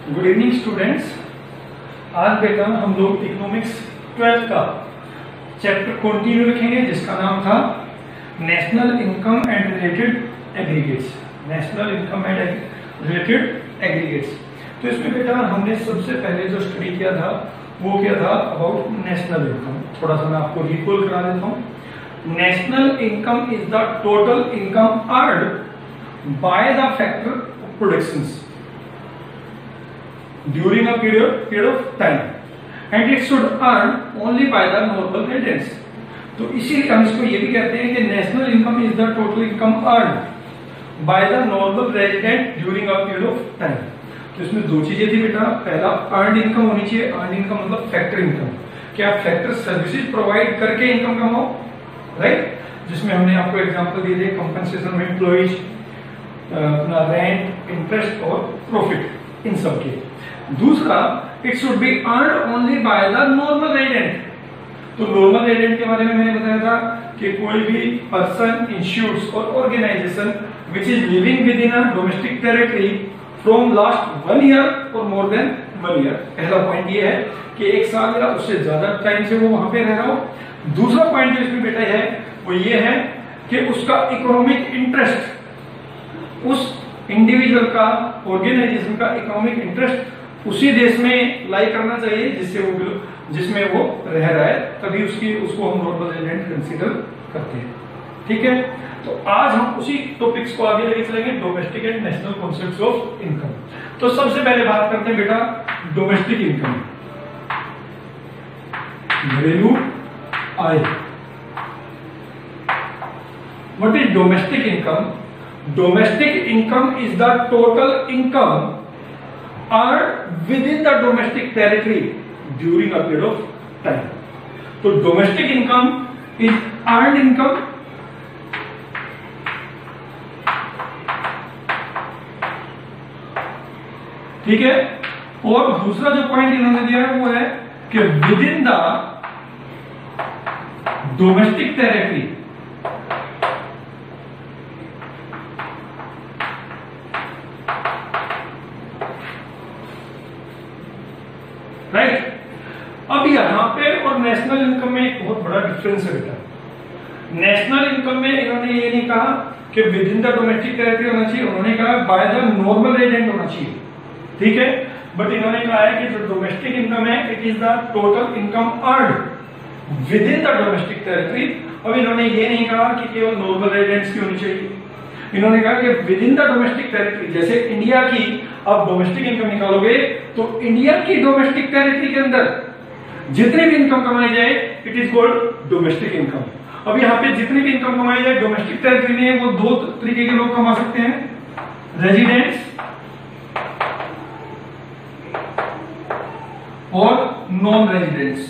Good evening students. आज बेटा हम लोग इकोनॉमिक्स 12 का चैप्टर कंटिन्यू रखेंगे जिसका नाम था national income and related aggregates. National income and related aggregates. तो इसमें बेटा हमने सबसे पहले जो स्टडी किया था वो क्या था, अबाउट नेशनल इनकम। थोड़ा सा मैं आपको रिकॉल करा देता हूँ। National income is the total income earned by the factor of productions during a period of time and it should earn only by the normal residents। तो इसीलिए हम इसको ये भी कहते हैं कि national income is the total income earned by the normal resident during a period of time. तो इसमें दो चीजें थी बेटा। पहला अर्न्ड इनकम होनी चाहिए। अर्न्ड इनकम मतलब फैक्टर इनकम, कि आप फैक्टर सर्विसेज प्रोवाइड करके इनकम कमाओ, राइट। जिसमें हमने आपको एग्जांपल दिए थे कंपनसेशन में एम्प्लॉइज, अपना रेंट, इंटरेस्ट और प्रॉफिट, इन सब के। दूसरा, it should be earned only by the normal resident. तो नॉर्मल रेजिडेंट के बारे में मैंने बताया था कि कोई भी पर्सन, इंस्टीट्यूट्स और organisation which is living within a domestic territory from last 1 year और मोर देन 1 ईयर। पहला पॉइंट ये है कि 1 साल या उससे ज्यादा टाइम से वो वहां पे रह रहा हो। दूसरा पॉइंट जो इसमें बेटा है वो ये है कि उसका इकोनॉमिक इंटरेस्ट, उस इंडिविजुअल का, ऑर्गेनाइजेशन का इकोनॉमिक इंटरेस्ट उसी देश में लाई करना चाहिए जिसमें वो रह रहा है, तभी उसको हम नॉर्मल रेजिडेंट कंसीडर करते हैं। ठीक है, तो आज हम उसी टॉपिक्स को आगे लेके चलेंगे, domestic and national concepts of income. तो सबसे पहले बात करते हैं बेटा डोमेस्टिक इनकम, घरेलू आय। What is domestic income? Domestic income is the total income earned within the domestic territory during a period of time। तो domestic income is earned income ठीक है। और दूसरा जो पॉइंट इन्होंने दिया है वो है कि within the domestic territory right. अब यहां पे और नेशनल इनकम में एक बहुत बड़ा डिफरेंस है बेटा। नेशनल इनकम में इन्होंने ये नहीं कहा कि within the domestic territory होना चाहिए, उन्होंने कहा बाय द नॉर्मल रेजिडेंट होना चाहिए, ठीक है। बट इन्होंने कहा है कि जो डोमेस्टिक इनकम है it is the total income earned within the domestic territory. अब इन्होंने ये नहीं कहा कि केवल नॉर्मल रेजिडेंट्स की होनी चाहिए, इन्होंने कहा कि within the domestic territory. जैसे इंडिया की आप डोमेस्टिक इनकम निकालोगे तो इंडिया की डोमेस्टिक टेरिटरी के अंदर जितनी भी इनकम कमाई जाए it is called domestic income. अब यहाँ पे जितनी भी इनकम कमाई जाए डोमेस्टिक टेरिटरी में वो दो तरीके के लोग कमा सकते हैं, रेजिडेंट्स और नॉन रेजिडेंट्स।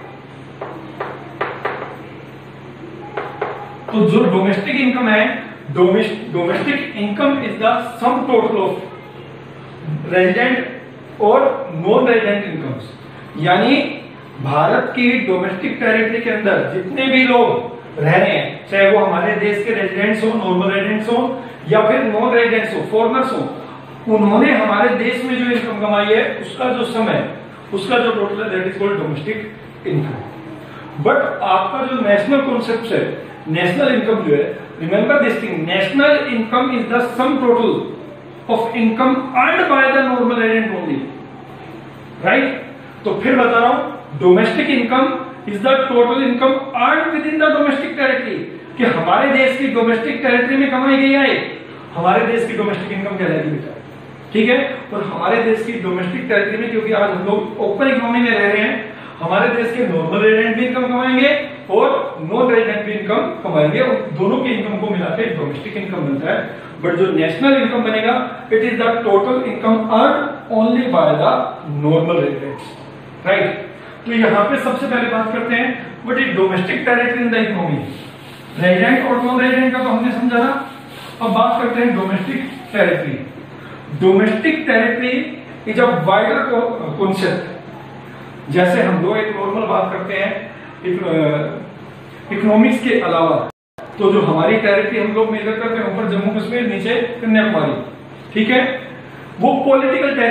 तो जो डोमेस्टिक इनकम है, domestic income is the sum total of resident और नॉन रेजिडेंट इनकम्स। यानी भारत की डोमेस्टिक टेरिटरी के अंदर जितने भी लोग रह रहे हैं, चाहे वो हमारे देश के रेजिडेंट्स हो, नॉर्मल रेजिडेंट्स हो या फिर नॉन रेजिडेंट्स हो, फॉरेनर्स हो, उन्होंने हमारे देश में जो इनकम कमाई है उसका जो सम है, उसका जो टोटल है that is called domestic income. But आपका जो नेशनल कॉन्सेप्ट है, नेशनल इनकम जो है, remember this thing, national income is the sum total of income earned by the normal resident only, right? तो फिर बता रहा हूं, domestic income is the total income earned within the domestic territory, कि हमारे देश की डोमेस्टिक टेरिटरी में कमाई गई है, हमारे देश की डोमेस्टिक इनकम कहलाएगी बेटा, ठीक है। और हमारे देश की डोमेस्टिक टेरिटरी में, क्योंकि आज हम लोग ओपन इकोनॉमी में रह रहे हैं, हमारे देश के नॉर्मल रेजिडेंट भी इनकम कमाएंगे और नॉन रेजिडेंट भी इनकम कमाएंगे, और दोनों की इनकम को मिलाकर डोमेस्टिक इनकम बनता है। बट जो नेशनल इनकम बनेगा it is the total income earned only by the normal residents, right. तो यहां पे सबसे पहले बात करते हैं what is domestic territory in the economy. Resident और नॉन रेजिडेंट का तो हमने समझा ना। अब बात करते हैं domestic territory. Domestic territory is a wider concept. जैसे हम लोग एक नॉर्मल बात करते हैं इकोनॉमिक्स के अलावा, तो जो हमारी टेरिटरी हम लोग मेजर करते हैं, ऊपर जम्मू कश्मीर, नीचे कन्याकुमारी, ठीक है, वो पॉलिटिकल टेरिटरी है बेटा।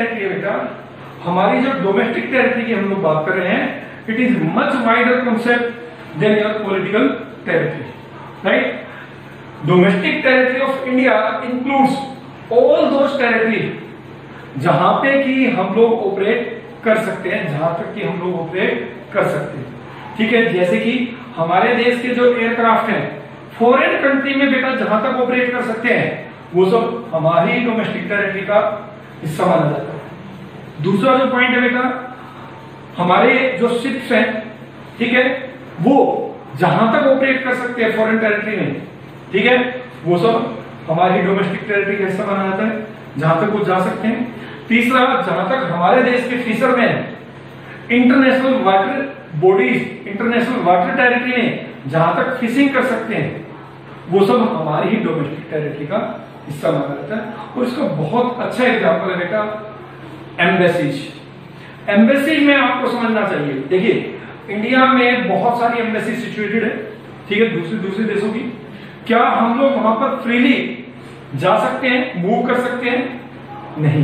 बेटा, हमारी जो डोमेस्टिक टेरिटरी की हम लोग बात कर रहे हैं, it is much wider concept than your political territory, right? Domestic territory of India includes all those territory जहां पे कि हम लोग ऑपरेट कर सकते हैं, जहां तक कि हम लोग ऑपरेट कर सकते हैं, ठीक है? जैसे कि हमारे देश के जो एयरक्राफ्ट हैं फॉरेन कंट्री में बेटा जहां तक ऑपरेट कर सकते हैं, वो सब हमारी डोमेस्टिक टेरिटरी का हिस्सा माना जाता है। दूसरा जो पॉइंट है बेटा, हमारे जो शिप्स हैं, ठीक है, वो जहां तक ऑपरेट कर सकते हैं फॉरेन टेरिटरी में, ठीक है, वो सब हमारी डोमेस्टिक टेरिटरी का हिस्सा माना जाता है, जहां तक वो जा सकते हैं। तीसरा, जहां तक हमारे देश के fisherman international water bodies, international water territory में जहां तक फिशिंग कर सकते हैं, वो सब हमारी ही डोमेस्टिक टेरिटरी का हिस्सा माना जाता है। और इसका बहुत अच्छा एग्जांपल है बेटा एम्बेसीज। एम्बेसीज में आपको समझना चाहिए, देखिए इंडिया में बहुत सारी एम्बेसी सिचुएटेड है, ठीक है, दूसरे देशों की। क्या हम लोग वहां पर फ्रीली जा सकते हैं, मूव कर सकते हैं? नहीं,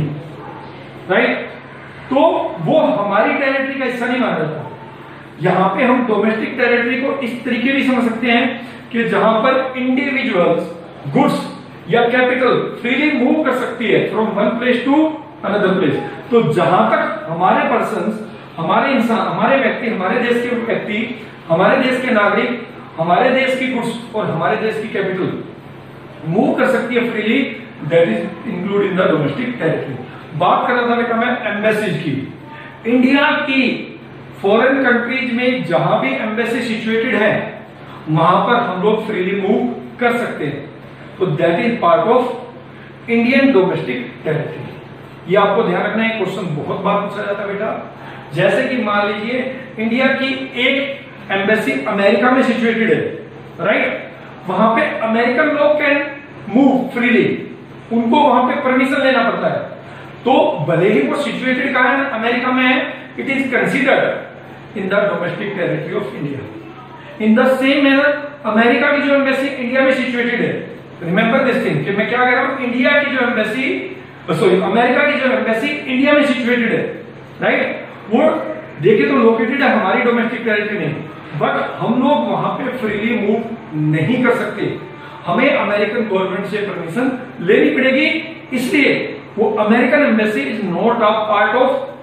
राइट? तो वो हमारी टेरिटरी का हिस्सा नहीं माना जाता। यहां पे हम डोमेस्टिक टेरिटरी को इस तरीके भी समझ सकते हैं कि जहां पर इंडिविजुअल्स गुड्स या कैपिटल फ्रीली मूव कर सकती है from one place to another place. तो जहां तक हमारे पर्संस, हमारे इंसान, हमारे व्यक्ति, हमारे देश के व्यक्ति, हमारे देश के नागरिक, हमारे देश की गुड्स और हमारे देश की कैपिटल मूव कर सकती है freely, that is include in the domestic territory. बात कर रहा था बेटा मैं एम्बेसीज की। इंडिया की फॉरेन कंट्रीज में जहां भी एम्बेसी सिचुएटेड है, वहां पर हम लोग फ्रीली मूव कर सकते हैं, तो that is part of Indian domestic territory. ये आपको ध्यान रखना है, क्वेश्चन बहुत बार पूछा जाता है बेटा। जैसे कि मान लीजिए इंडिया की एक एम्बेसी अमेरिका में सिचुएटेड है, राइट? वहां पे अमेरिकन लोग कैन मूव फ्रीली, उनको वहां पे परमिशन लेना पड़ता है। तो भले ही वो सिचुएटेड कहां है, अमेरिका में है, it is considered in the domestic territory of India. In the same manner America की जो एम्बेसी इंडिया में सिचुएटेड है, रिमेंबर दिस थिंग कि मैं क्या कह रहा हूं, इंडिया की जो एम्बेसी, सॉरी अमेरिका की जो एम्बेसी इंडिया में सिचुएटेड है, राइट? वो देखिए तो लोकेटेड है हमारी डोमेस्टिक टेरिटरी में, बट हम लोग वहां पे फ्रीली मूव नहीं कर सकते, हमें अमेरिकन गवर्नमेंट से परमिशन लेनी पड़ेगी। इसलिए वो American embassy is not a part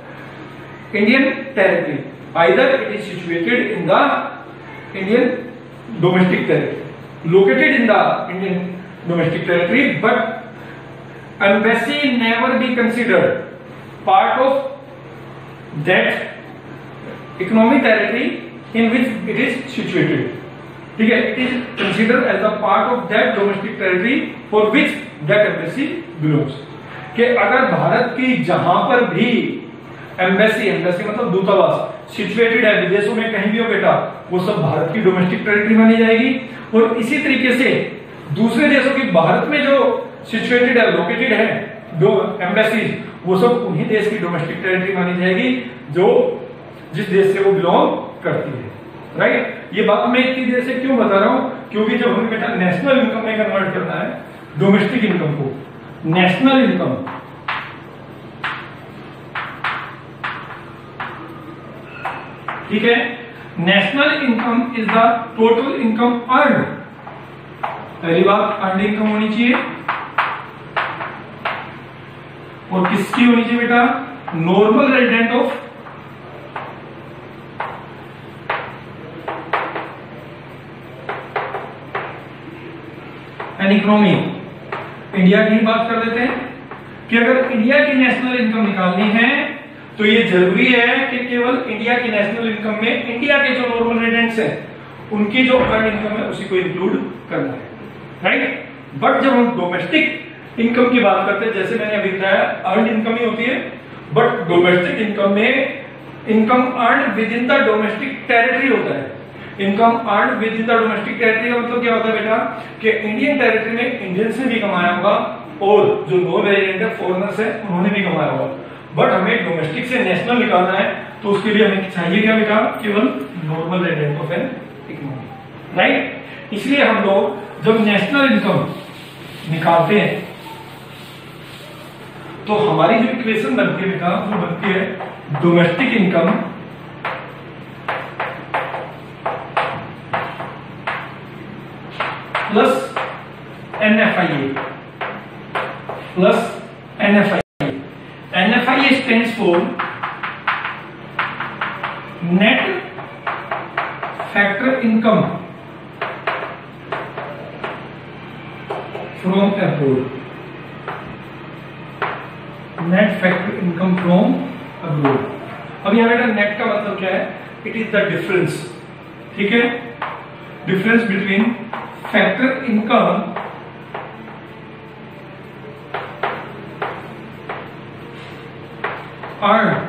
of Indian territory, either it is situated in the Indian domestic territory, located in the Indian domestic territory, but embassy never be considered part of that economic territory in which it is situated, ठीक है? It is considered as a part of that domestic territory for which that embassy belongs। कि अगर भारत की जहां पर भी embassy, embassy मतलब दूतावास सिचुएटेड है विदेशों में कहीं भी हो बेटा, वो सब भारत की डोमेस्टिक टेरिटरी मानी जाएगी। और इसी तरीके से दूसरे देशों की भारत में जो सिचुएटेड है, लोकेटेड है दो एम्बेसीज, वो सब उन्हीं देश की डोमेस्टिक टेरिटरी मानी जाएगी जो जिस देश से वो बिलोंग करती है, राइट? ये बात मैं इतनी देर से क्यों बता रहा हूं, क्योंकि जब हमें बेटा नेशनल इनकम में कन्वर्ट करना है डोमेस्टिक इनकम को, नेशनल इनकम, ठीक है? National income is the total income earn. पहली बात अर्न इनकम होनी चाहिए, और किसकी होनी चाहिए बेटा? Normal resident of an economy. India की बात कर लेते हैं कि अगर इंडिया की नेशनल इनकम निकालनी है तो ये जरूरी है कि केवल इंडिया की नेशनल इनकम में इंडिया के जो नॉर्मल रेजिडेंट्स हैं उनकी जो अर्न इनकम है उसी को इंक्लूड करना है, राइट? बट जब हम डोमेस्टिक इनकम की बात करते हैं, जैसे मैंने अभी बताया अर्न इनकम ही होती है, बट डोमेस्टिक इनकम में income earn within the domestic territory होता है। Income earn within the domestic territory का मतलब क्या होता है बेटा कि इंडियन टेरिटरी में इंडियंस ने भी कमाया होगा और जो नॉन रेजिडेंट है, फॉरेनर्स है, उन्होंने भी कमाया होगा। बट हमें डोमेस्टिक से नेशनल निकालना है तो उसके लिए हमें चाहिए क्या बेटा? केवल normal resident of an economy, right? इसलिए हम लोग जब नेशनल इनकम निकालते हैं तो हमारी जो इक्वेशन बनती है बेटा वो बनती है domestic income plus NFIA plus NFIA। NFIA stands for net factor income from abroad। Net factor income from abroad. अब यहां बेटा नेट का मतलब क्या है? इट इज द डिफरेंस, ठीक है, difference between factor income earned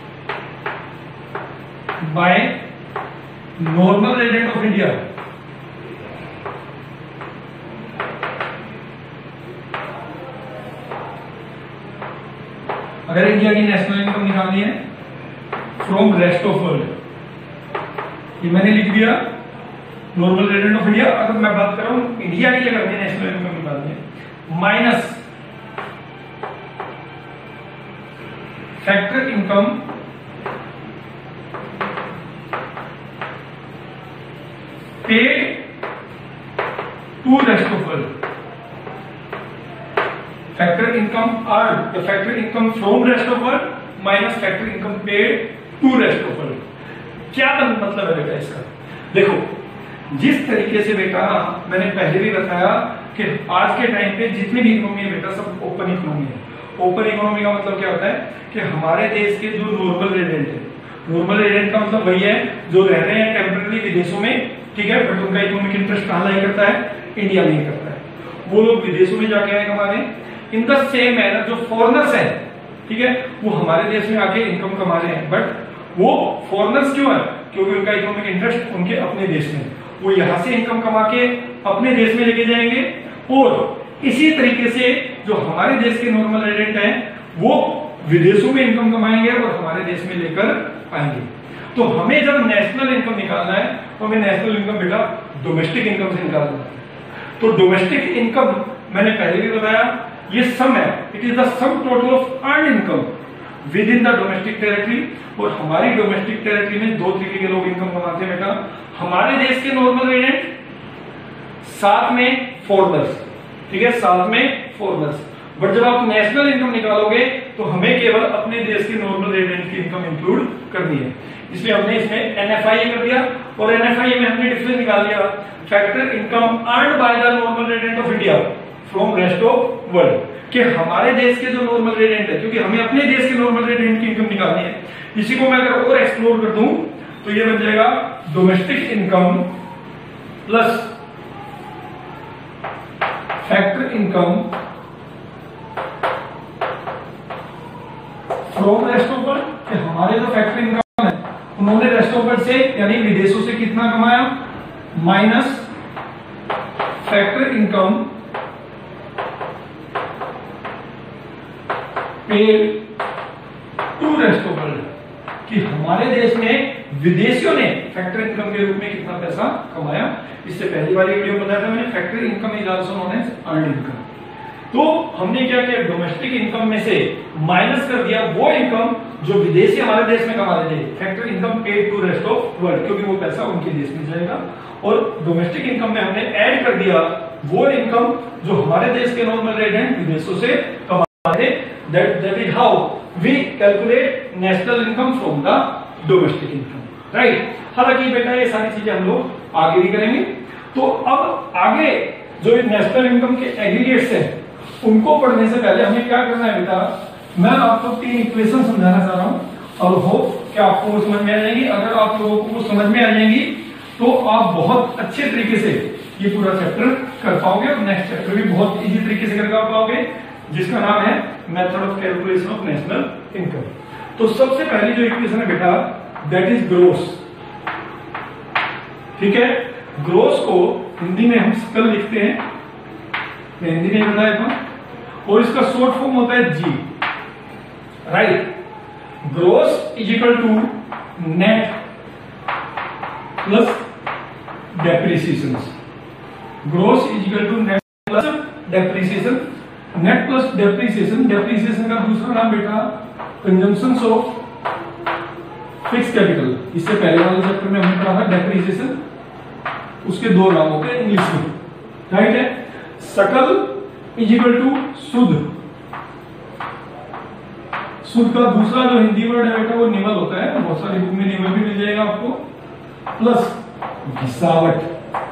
by normal resident of India अगर इंडिया की नेशनल इनकम निकालनी है फ्रॉम रेस्ट ऑफ वर्ल्ड, ये मैंने लिख दिया नॉर्मल रेजिडेंट ऑफ इंडिया। अगर मैं बात कर रहा हूं इंडिया की अगर नेशनल इनकम निकालनी है minus factor income paid to rest of world, factor income earn the factor income from rest of world minus factor income paid to rest of world. क्या मतलब है बेटा इसका? देखो जिस तरीके से बेटा मैंने पहले भी बताया कि आज के टाइम पे जितनी भी इकोनॉमी है बेटा सब ओपन इकोनॉमी है। ओपन इकोनॉमी का मतलब क्या होता है कि हमारे देश के जो नॉर्मल रेजिडेंट है, नॉर्मल रेजिडेंट का मतलब वही है जो रह रहे हैं टेम्पररी विदेशों में, ठीक है, बट उनका इकोनॉमिक इंटरेस्ट कहां लाई करता है? इंडिया में ही करता है। वो लोग विदेशों में जाके आए कमाने। इन द सेम मैनर जो फॉरेनर्स हैं, ठीक है, वो हमारे देश में आके इनकम कमा रहे हैं, बट वो फॉरेनर्स क्यों है? क्योंकि उनका इकोनॉमिक इंटरेस्ट उनके अपने देश में, वो यहां से इनकम कमा के अपने देश में लेके जाएंगे। और इसी तरीके से जो हमारे देश के नॉर्मल रेजिडेंट हैं वो विदेशों में इनकम कमाएंगे और हमारे देश में लेकर आएंगे। तो हमें जब नेशनल इनकम निकालना है तो हमें नेशनल इनकम बेटा डोमेस्टिक इनकम से निकालना है। तो डोमेस्टिक इनकम मैंने पहले भी बताया ये सम है, it is the sum total of earn income within the domestic territory. और हमारी डोमेस्टिक टेरिटरी में दो तरीके के लोग इनकम कमाते हैं बेटा, हमारे देश के नॉर्मल रेजिडेंट, साथ में फॉरेनर्स, ठीक है, साथ में फॉरेनर्स। बट जब आप नेशनल इनकम निकालोगे तो हमें केवल अपने देश के नॉर्मल रेजिडेंट की इनकम इंक्लूड करनी है, इसलिए हमने इसमें NFIA कर दिया। और NFIA में हमने डिफरेंस निकाल दिया factor income earned by the normal resident of India from rest of world, कि हमारे देश के जो नॉर्मल रेजिडेंट है, क्योंकि हमें अपने देश के नॉर्मल रेजिडेंट की इनकम निकालनी है। इसी को मैं अगर और एक्सप्लोर कर दूं तो ये बन जाएगा domestic income plus factor income from rest of world, कि हमारे जो फैक्टर इनकम है उन्होंने रेस्ट ऑफ वर्ल्ड से यानी विदेशों से कितना कमाया, minus factor income paid to rest of world, कि हमारे देश में विदेशियों ने फैक्टर इनकम के रूप में कितना पैसा कमाया। इससे पहली वाली वीडियो में बताया था मैंने, factor income is also known as earned income. तो हमने क्या किया, डोमेस्टिक इनकम में से माइनस कर दिया वो इनकम जो विदेशी हमारे देश में कमा रहे थे, factor income paid to rest of world, क्योंकि वो पैसा उनके देश में जाएगा। और डोमेस्टिक इनकम में हमने ऐड कर दिया वो इनकम जो हमारे देश के नॉर्मल रेजिडेंट विदेशों से कमा रहे थे। that is how we calculate national income from the domestic income, right? हालांकि बेटा ये सारी चीजें हम लोग आगे भी करेंगे। तो अब आगे जो नेशनल इनकम के एग्रीगेट्स हैं उनको पढ़ने से पहले हमें क्या करना है बेटा, मैं आपको 3 इक्वेशन समझाना चाह रहा हूं और होप कि आपको वो समझ में आ जाएंगी। अगर आप लोगों को समझ में आ जाएंगी तो आप बहुत अच्छे तरीके से ये पूरा चैप्टर कर पाओगे और नेक्स्ट चैप्टर भी बहुत इजी तरीके से कर पाओगे, जिसका नाम है method of calculation of national income. तो सबसे पहली जो इक्वेशन है बेटा दैट इज ग्रोस, ठीक है। ग्रोस को हिंदी में हम सकल लिखते हैं, मैं हिंदी में बताया था, और इसका शॉर्ट फॉर्म होता है G, right. Gross is equal to net plus depreciation, gross is equal to net plus depreciation. Net plus depreciation, depreciation का दूसरा नाम बेटा कंजम्पशंस ऑफ फिक्स कैपिटल। इससे पहले वाले चैप्टर में हमने पढ़ा था डेप्रीसिएशन, उसके दो नाम होते हैं इंग्लिश में, राइट है। सकल इज इक्वल टू शुद्ध, शुद्ध का दूसरा जो हिंदी वर्ड है बेटा वो निवल होता है, बहुत सारी बुक में निवल भी मिल जाएगा आपको, प्लस घिसावट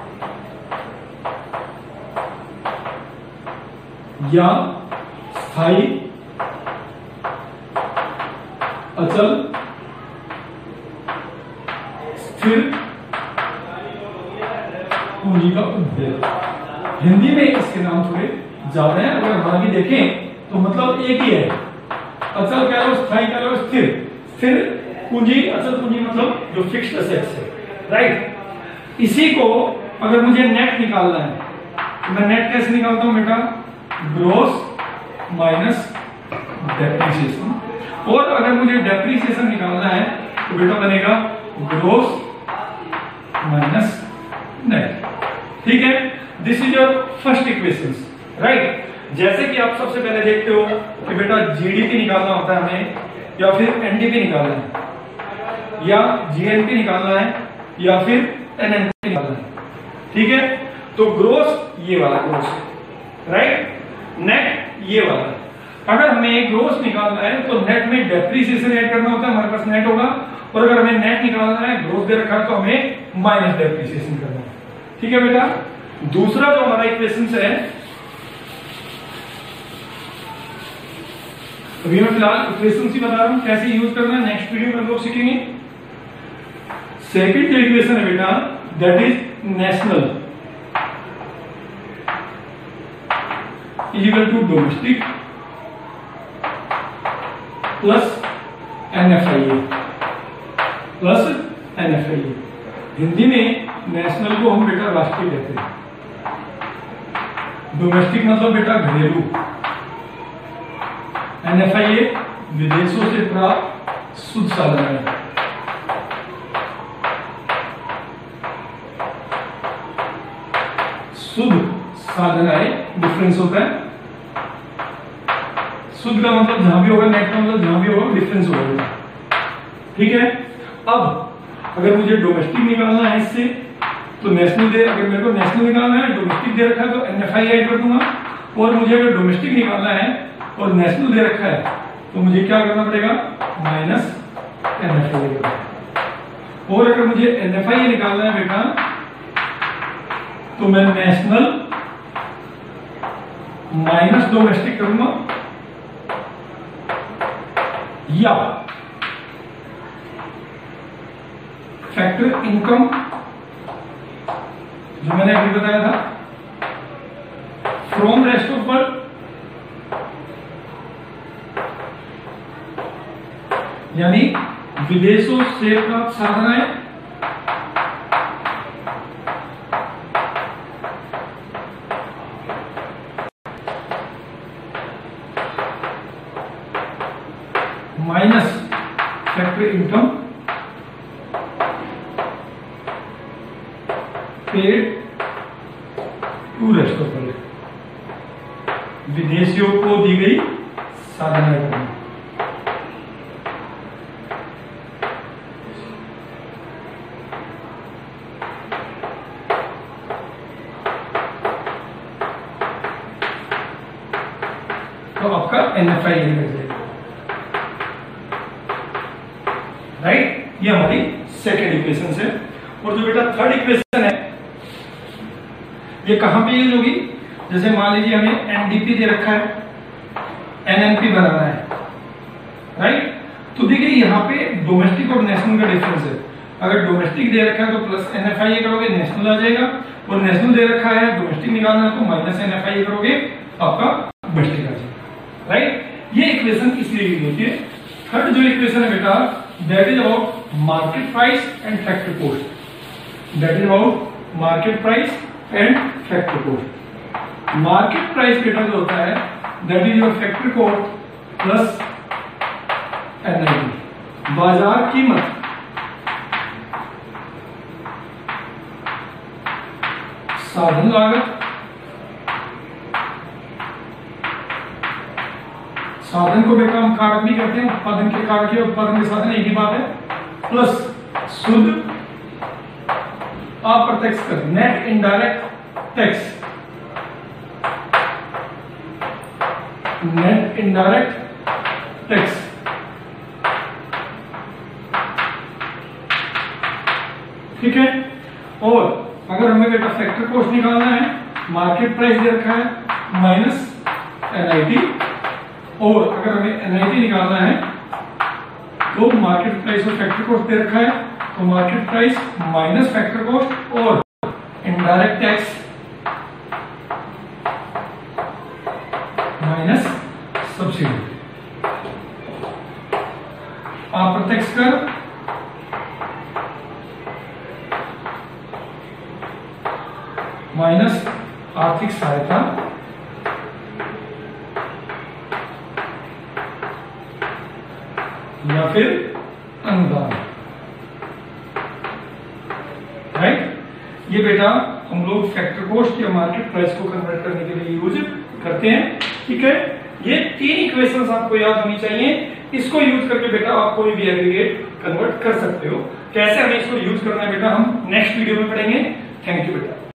या स्थायी अचल स्थिर पूंजी का उपभोग। हिंदी में इसके नाम थोड़े ज्यादा हैं, अगर बाकी देखें तो मतलब एक ही है, अचल कह लो, स्थायी कह लो, स्थिर। स्थिर पूंजी, अचल पूंजी मतलब जो फिक्स्ड एसेट्स है, राइट। इसी को अगर मुझे नेट निकालना है तो मैं नेट कैसे निकालता हूं बेटा, ग्रॉस माइनस डेप्रीसिएशन। और अगर मुझे डेप्रीसिएशन निकालना है तो बेटा बनेगा ग्रॉस माइनस नेट, ठीक है। This is your first equation, right. जैसे कि आप सबसे पहले देखते हो कि बेटा जीडीपी निकालना होता है हमें, या फिर एनडीपी निकालना है, या जीएनपी निकालना है, या फिर एनएनपी निकालना है, ठीक है। तो ग्रोस ये वाला ग्रोस है, राइट। नेट ये वाला है। अगर हमें ग्रोस निकालना है तो नेट में डेप्रीसिएशन ऐड करना होता है, हमारे पास नेट होगा। और अगर हमें नेट निकालना है, ग्रोस दे रखा है, तो हमें माइनस डेप्रीसिएशन करना है, ठीक है बेटा। दूसरा जो हमारा इक्वेशन है, अभी मैं फिलहाल इक्वेशन ही बता रहा हूं, कैसे यूज करना है नेक्स्ट वीडियो में लोग सीखेंगे। सेकंड जो इक्वेशन है बेटा, that is national is equal to domestic plus NFIA plus NFIA. Hindi में नेशनल को हम बेटा राष्ट्रीय कहते हैं, डोमेस्टिक मतलब बेटा घरेलू, एनएफआईए विदेशों से प्राप्त शुद्ध साधन है। शुद्ध साधन है, डिफरेंस होता है। शुद्ध का मतलब जहां भी होगा, नेट का मतलब जहां भी होगा, डिफरेंस होगा, ठीक है। अब अगर मुझे डोमेस्टिक निकालना है इससे, तो नेशनल दे, अगर मेरे को नेशनल निकालना है, डोमेस्टिक दे रखा है तो एनएफआई ऐड कर दूंगा। और मुझे अगर डोमेस्टिक निकालना है और नेशनल दे रखा है तो मुझे क्या करना पड़ेगा, माइनस एनएफआई। और अगर मुझे एनएफआई निकालना है बेटा, तो मैं नेशनल माइनस डोमेस्टिक करूंगा, या फैक्टर इनकम जो मैंने अभी बताया था, फ्रॉम रेस्ट ऑफ वर्ल्ड, यानी विदेशों से प्राप्त साधनाएं, minus factor income paid to rest of world, विदेशियों को दी गई साधनाएं। तो आपका एनएफआई लग जाएगा, राइट। ये हमारी सेकेंड इक्वेशन है। और जो बेटा थर्ड इक्वेशन है, ये कहां पे यूज होगी, जैसे मान लीजिए हमें एनडीपी दे रखा है, एनएनपी बनाना है, राइट। तो देखिए यहाँ पे डोमेस्टिक और नेशनल का डिफरेंस है। अगर डोमेस्टिक दे रखा है तो प्लस एनएफआई करोगे, नेशनल आ जाएगा। और नेशनल दे रखा है, डोमेस्टिक निकालना है तो माइनस एनएफआई करोगे, आपका डोमेस्टिक आ जाएगा, राइट। ये इक्वेशन इसलिए यूज होती है। थर्ड जो इक्वेशन है बेटा, that is about market price and factor cost. That is about market price and factor cost. Market price बेटा जो होता है, that is your factor cost plus NIT, बाजार कीमत साधन लागत साधन को बेटा हम कारक भी कहते हैं, उत्पादन के कारक या उत्पादन के साधन एक ही बात है। प्लस शुद्ध अप्रत्यक्ष कर, net indirect tax, net indirect tax. ठीक है। और अगर हमें बेटा फैक्टर कॉस्ट निकालना है, मार्केट प्राइस दे रखा है माइनस एनआईटी, और अगर हमें एनआईटी निकालना है तो मार्केट प्राइस और फैक्टर कॉस्ट दे रखा है, तो market price minus factor cost और इनडायरेक्ट टैक्स माइनस सब्सिडी। अप्रत्यक्ष कर माइनस आर्थिक सहायता या फिर अनुदान। राइट, ये बेटा हम लोग फैक्टर कॉस्ट या मार्केट प्राइस को कन्वर्ट करने के लिए यूज करते हैं। ठीक है, ये 3 इक्वेशंस आपको याद होनी चाहिए। इसको यूज करके बेटा आप कोई भी एग्रीगेट कन्वर्ट कर सकते हो। कैसे हमें इसको यूज करना है बेटा हम नेक्स्ट वीडियो में पढ़ेंगे। थैंक यू बेटा।